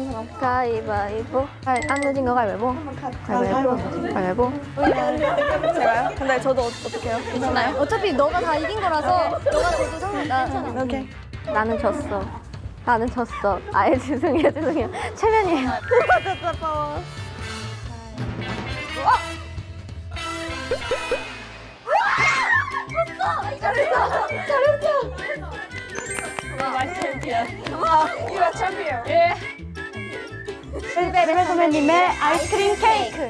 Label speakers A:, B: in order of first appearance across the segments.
A: 사람. 가위바위보. 안 내진 거 가위바위보. 가위바위보.
B: 제가요? 근데 저도 어떡해요? 괜찮아요?
A: 어차피 너가 다 이긴 거라서 너가 져도 상관없어.
B: 오케이.
A: 나는 졌어. 나는 졌어. 아예 죄송해요. 체면이에요.
B: 빠워.
A: 잘했어.
B: You are champion.
A: 예. 실베베 선배님의 아이스크림 케이크.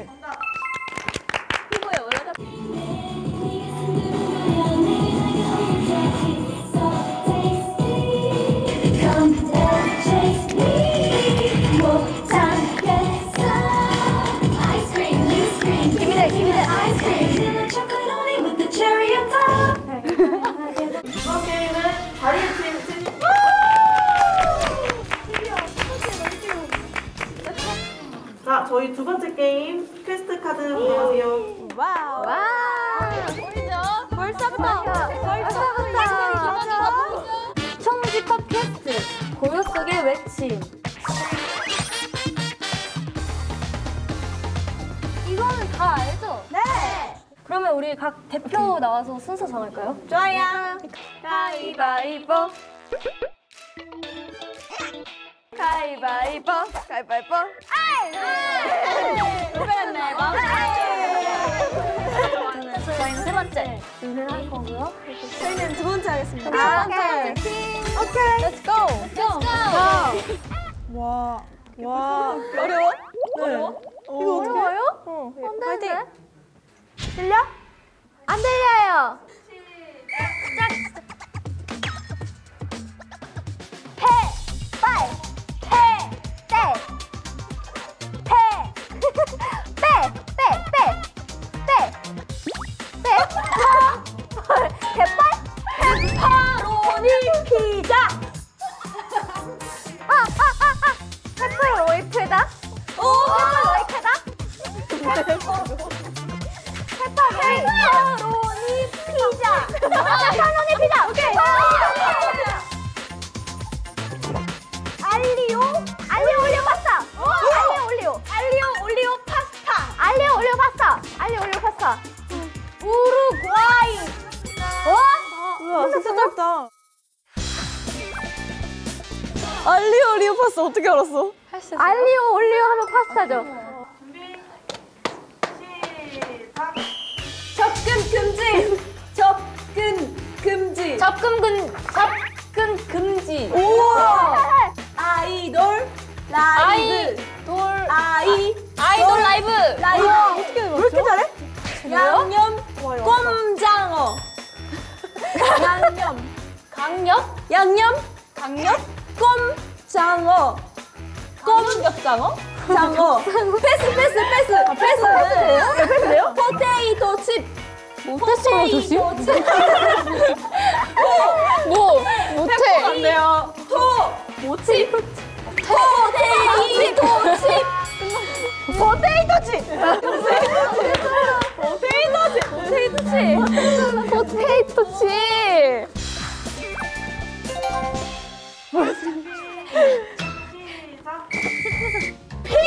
C: 이번 게임은 다리의 팀 승리. 자, 저희 두 번째 게임 퀘스트 카드 보세요.
B: 와우.
A: 와. 벌써부터. 총집합 퀘스트. 고요 속의 외침. 이거는 다 알죠?
B: 네.
A: 그러면 우리 각 대표 나와서 순서 정할까요?
B: 좋아요.
A: 가위바위보. 가위바위보. 가위바위보. 저희는 세 번째. 할 거고요.
B: 저희는 두 번째 하겠습니다.
A: 오케이.
B: 오케이.
A: Let's go. Let's go.
B: 와. 어려워?
A: 어려워?
B: 이거 어떻게?
A: 어려워요? 안 되는데?
B: 파이팅. 들려?
A: 안 들려요. 페퍼로니 피자. 페퍼로니 피자. 페퍼로니 피자. 페퍼로니 피자. 페퍼로니 피자. 오케이. 알리오 올리오 파스타. 알리오 올리오 파스타. 우루과이.
B: 우와, 진짜 짧다. 알리오 리오 파스 어떻게 알았어?
A: 알리오 올리오 하면 파스타죠.
C: 준비. 시작.
A: 접근 금지.
B: 우와. 아이돌 라이브.
A: 아이돌 라이브.
B: 우와, 어떻게 해봤어? 왜 이렇게 잘해? 양념 꼼장어. 양념 꼼장어. 꼼장어? 장어. 패스. 패스돼요? 포테이토 칩.
A: 포테이토 칩? 못해.
B: 안 돼요. 포테이토
A: 칩.
C: 시작.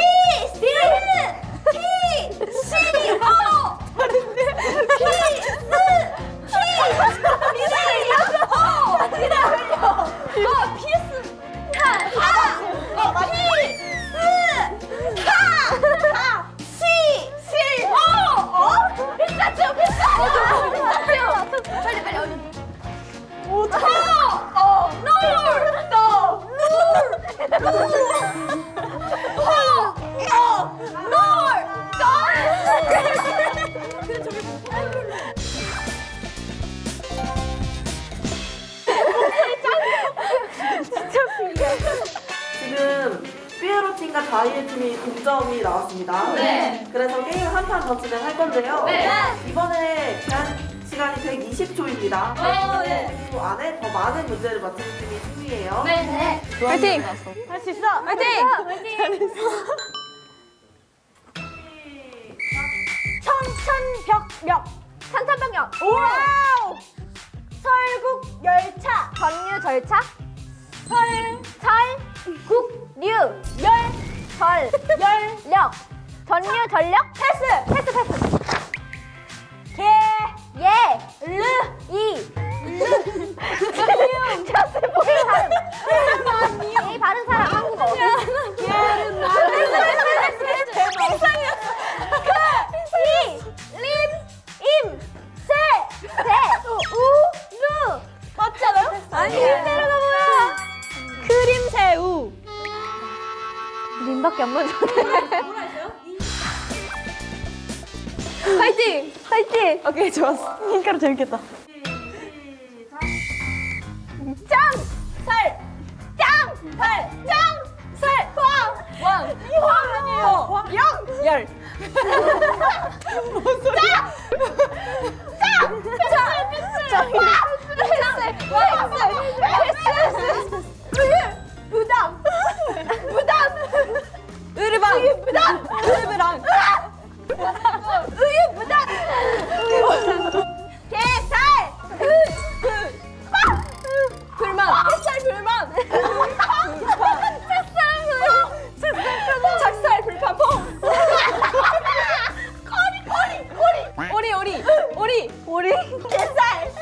C: 지금 삐에로 팀과 자이의 팀이 동점이 나왔습니다.
A: 네.
C: 그래서 게임 한 판 더 진행할 건데요.
A: 네.
C: 이번에 제한 시간이 120초입니다.
A: 네.
C: 120초 안에 더 많은 문제를 맞추는 팀이 승리예요.
A: 네.
B: 파이팅! 할 수 있어! 파이팅!
A: 천천벽력.
B: 와우! 설국 열차.
A: 전류 절차. 설국류 열 전력. 전류 전력? 패스. 예. 르. 이. 이 바른 사람 한국어.
B: 맞잖아요? 아니, 힌트가 뭐야? 크림새우.
A: 님밖에 안 맞아.
C: 뭐라 했어요?
B: 화이팅!
A: 화이팅!
B: 오케이, 좋았어. 흰가루 재밌겠다. 왕! 아니에요. 열. 작살 불판퐁. 오리 햇살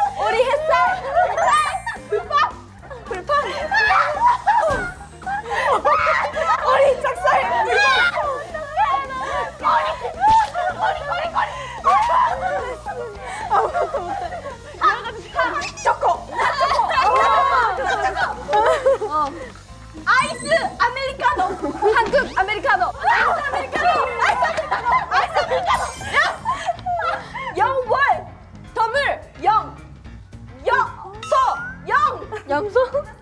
B: 불판 오리 작살 아무것도 못해. 초코 아이스 아메리카노 한국 아메리카노 영월 더물
A: 염소?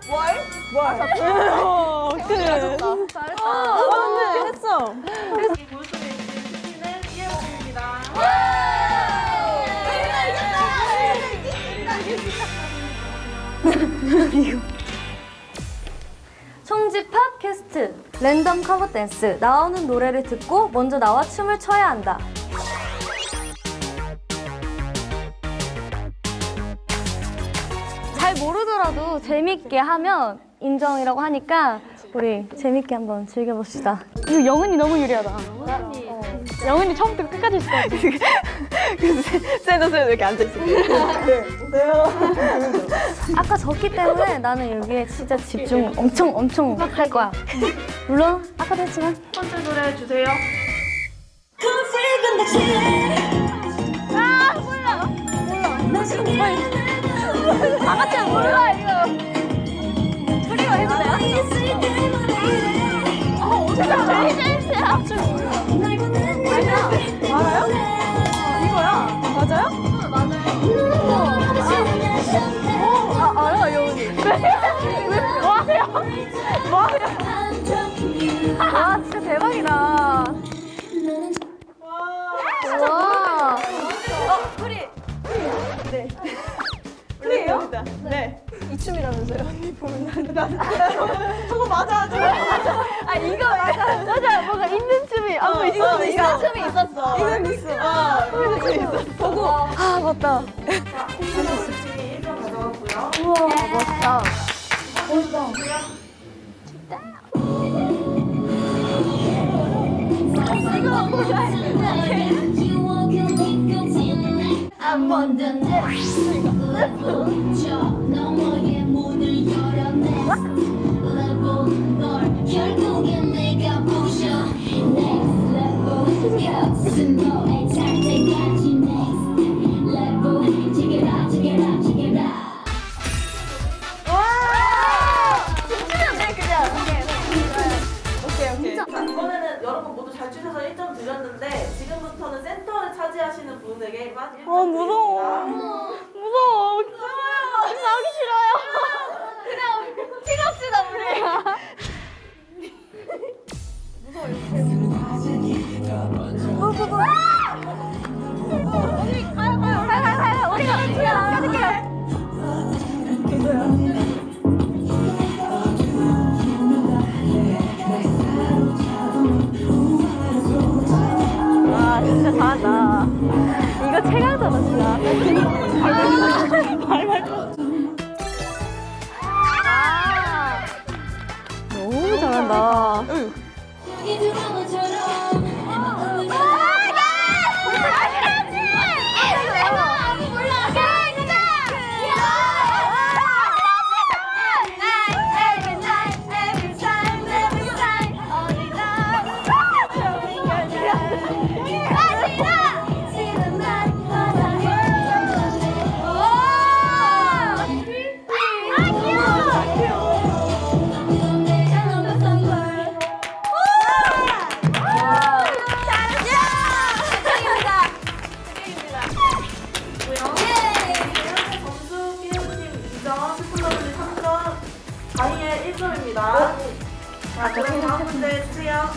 B: 잘했다. 했어.
C: 이 물 속에 있는 스키는 이해범입니다.
A: 총집합 퀘스트 랜덤 커버 댄스 나오는 노래를 듣고 먼저 나와 춤을 춰야 한다. 잘 모르더라도 재밌게 하면 인정이라고 하니까 우리 재밌게 한번 즐겨봅시다.
B: 이거 영은이 너무 유리하다. 영은이 처음부터 끝까지 있어. 쟤도 이렇게 앉아있어. 네, 보세요.
A: 아까 졌기 때문에 나는 여기에 진짜 집중 엄청 할 거야. 물론 아까도 했지만
C: 첫 번째 노래 주세요.
A: 다 같이 안 몰라 이거. 프리로 해도 돼요?
B: 알아요? 이거야? 맞아요? 알아, 여운이. 뭐 하세요?
A: 와 진짜 대박이다. 와.
B: 프리예요? 네. 이 춤이라면서요? 언니 보면 저거 맞아.
A: 아 이거 맞아 뭔가 있는 춤이
B: 이건
A: 있는
B: 있어.
A: 춤이 있었어.
B: 이건 있어. 이건 있어. 보고. 아, 맞다.
C: 자, 팀이 1점 가져갔고요.
A: 우와 멋있다.
C: 자, 이번에는 여러분 모두 잘 추셔서 1점 드렸는데 지금부터는 센터를 차지하시는 분에게만 1점
B: 무서워.
C: 드립니다.
B: 무서워. 나오기 싫어요.
A: 그냥 튀갑시다 우리. 가요. 우리가 가줄게요. 와 진짜 잘한다. 이거 최강자다 진짜. 너무 잘한다.
C: 다이의 1점입니다. 자, 그럼 다음 문제 주세요.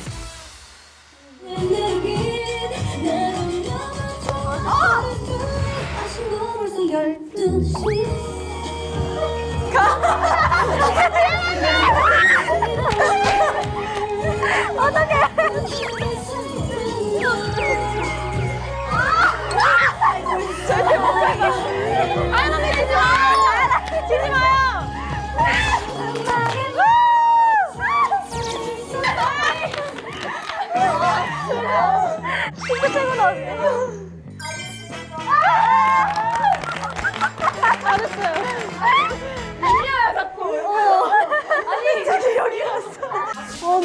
B: 절대 못한다. 아연언니 지지 마요. 지지 마요.
A: 진짜 최고 나왔어.
B: 잘했어요. 밀려요 자꾸. 아니 저기 여기 갔어.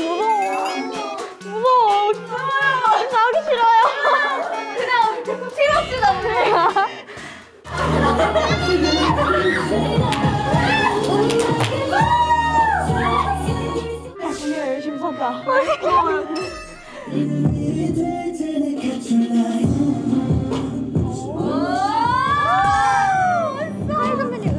B: 무서워. 나오기 싫어요. 그냥 팀업시다 우리. 준이가 열심히 산다.
A: 사이 선배님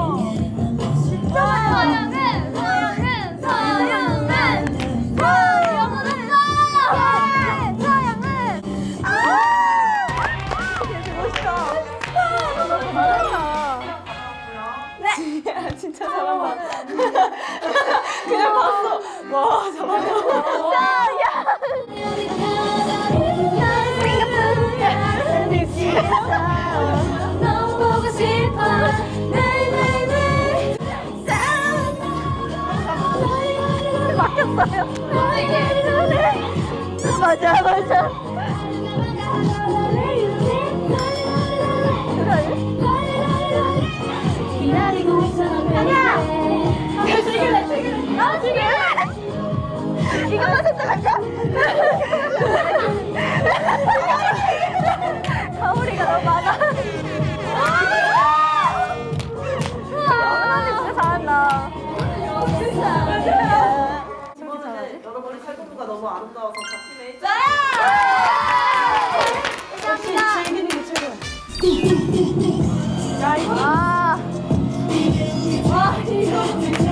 B: 진짜 잘한다. 그냥 봤어. 와, 잘한다.
A: 너무 보고 싶어. 막혔어요. 맞아. 기다리고 있잖아. 아니야. 지금. 이거만 선택할까? 가오리가 너무 많아. 언니 진짜 잘한다.
C: 이번에는 여러분의 탈곡부가 너무 아름다워서 같이 자!
B: 역시 즐기는 게 최고야.
A: 야, 이거.
B: 와, 이거.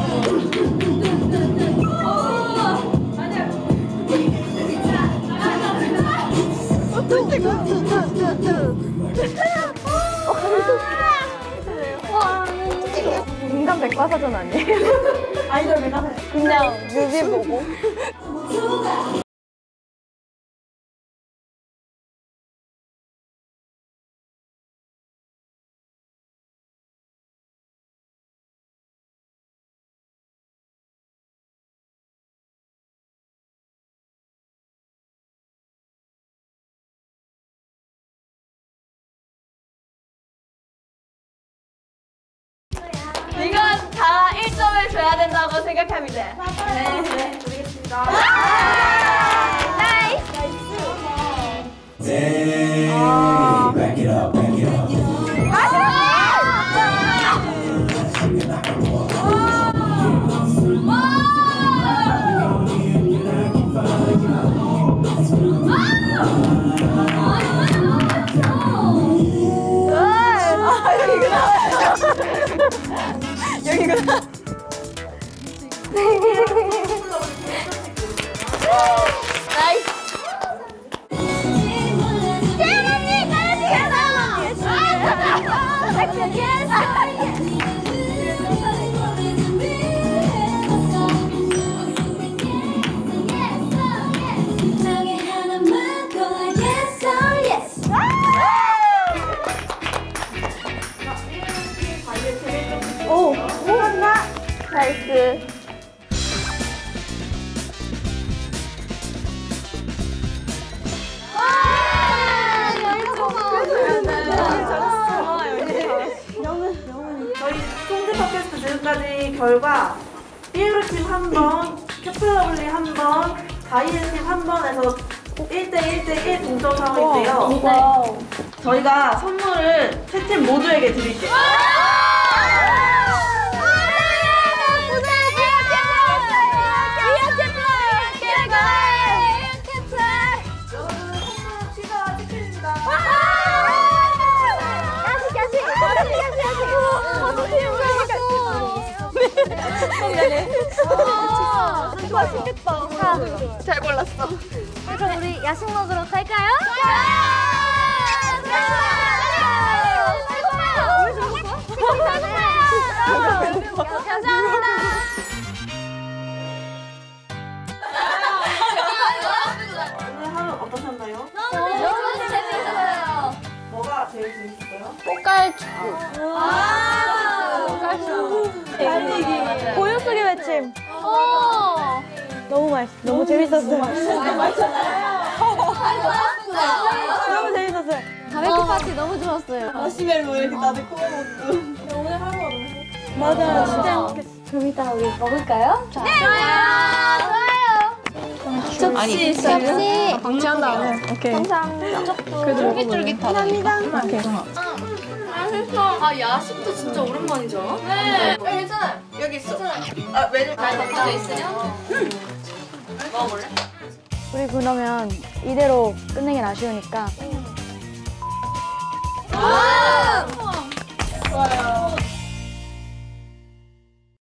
A: 인간 백과사전 아니에요?
B: 아이돌 백과사전.
A: 그냥 뮤비 보고.
B: 이건 다 1점을 줘야 된다고 생각합니다.
C: 네, 드리겠습니다.
A: 나이스.
D: Back it up, back it up.
B: 여기구나. 나이스.
A: 오, 나이스.
C: 지금까지 결과 삐으르 팀 1번, 캐플러블리 1번, 다이엘 팀 1번에서 1대1 동점 상황인데요.
A: 네.
C: 저희가 선물을 세 팀 모두에게 드릴게요. 여러분 선물 피자 치킨입니다.
B: 잘 골랐어.
A: 그럼 우리 야식 먹으러 갈까요? 감사합니다.
C: 오늘 하루 어떠셨나요?
A: 너무 재밌었어요.
C: 뭐가 제일 재밌었어요?
B: 고요 속의 외침. 너무 맛있어. 너무 재밌었어요. 너무 재밌었어요.
A: 바베큐 파티 너무 좋았어요.
B: 마시멜로 이렇게 다들 구워 먹고. 오늘 하루가 너무 행복했어. 맞아, 진짜 행복했어.
A: 그럼 이따 우리 먹을까요? 네! 좋아요. 접시 접시.
B: 방치한 다음에. 오케이.
A: 감사합니다.
B: 쫄깃쫄깃하다. 감사합니다. 오케이.
E: 아 야식도 진짜 오랜만이죠? 네. 괜찮아. 여기 있어. 아 메뉴 잘 덮어져 있으면. 먹어볼래?
A: 우리 그러면 이대로 끝내긴 아쉬우니까